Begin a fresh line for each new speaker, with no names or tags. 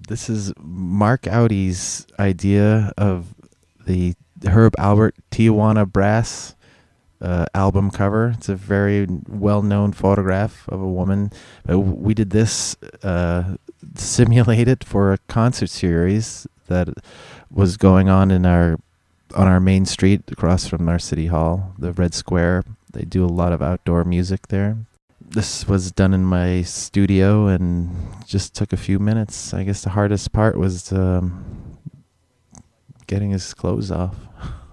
This is Mark Awodey's idea of the Herb Albert Tijuana Brass album cover. It's a very well-known photograph of a woman. We did this simulated for a concert series that was going on our main street across from our city hall, the Red Square. They do a lot of outdoor music there. This was done in my studio and just took a few minutes. I guess the hardest part was getting his clothes off.